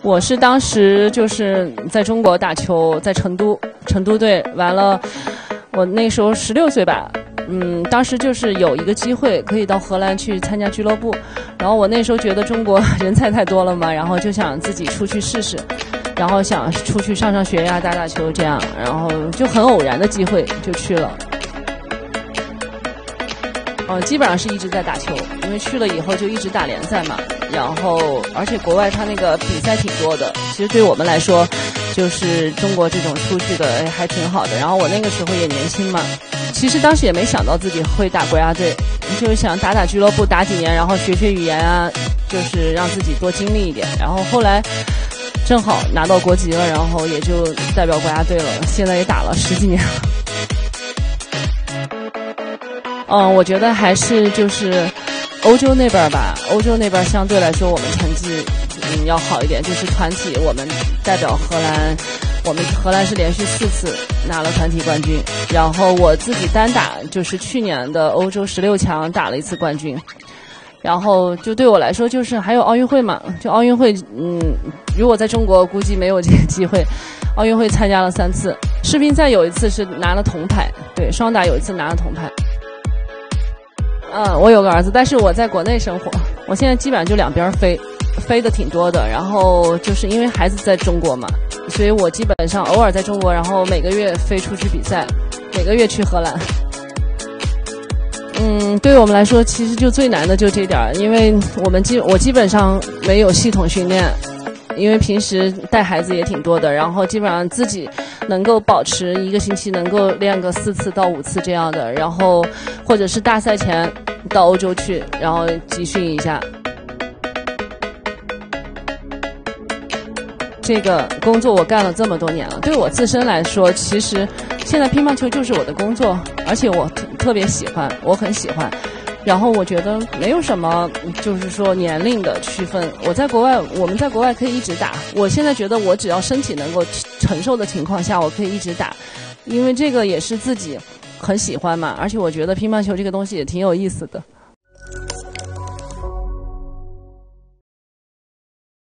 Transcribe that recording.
我是当时就是在中国打球，在成都队，完了，我那时候16岁吧，当时就是有一个机会可以到荷兰去参加俱乐部，然后我那时候觉得中国人才太多了嘛，然后就想自己出去试试，然后想出去上学呀、打球这样，然后就很偶然的机会就去了。基本上是一直在打球，因为去了以后就一直打联赛嘛，然后而且国外他那个比赛挺多的，其实对我们来说，就是中国这种出去的还挺好的。然后我那个时候也年轻嘛，其实当时也没想到自己会打国家队，就是想打俱乐部打几年，然后学语言啊，就是让自己多经历一点。然后后来正好拿到国籍了，然后也就代表国家队了，现在也打了10几年了。我觉得还是就是欧洲那边吧，欧洲那边相对来说我们成绩要好一点，就是团体我们代表荷兰，我们荷兰是连续4次拿了团体冠军，然后我自己单打就是去年的欧洲16强打了1次冠军，然后就对我来说就是还有奥运会嘛，就奥运会如果在中国估计没有这个机会，奥运会参加了3次，世乒赛有1次是拿了铜牌，对，双打有1次拿了铜牌。我有个儿子，但是我在国内生活，我现在基本上就两边飞的挺多的，然后就是因为孩子在中国嘛，所以我基本上偶尔在中国，然后每个月飞出去比赛，每个月去荷兰。对于我们来说，其实就最难的就这点，因为我基本上没有系统训练，因为平时带孩子也挺多的，然后基本上自己能够保持1个星期能够练个4次到5次这样的，然后或者是大赛前到欧洲去，然后集训一下。这个工作我干了这么多年了，对我自身来说，其实现在乒乓球就是我的工作，而且我特别喜欢，我很喜欢。然后我觉得没有什么就是说年龄的区分，我们在国外可以一直打，我现在觉得我只要身体能够承受的情况下，我可以一直打，因为这个也是自己很喜欢嘛，而且我觉得乒乓球这个东西也挺有意思的。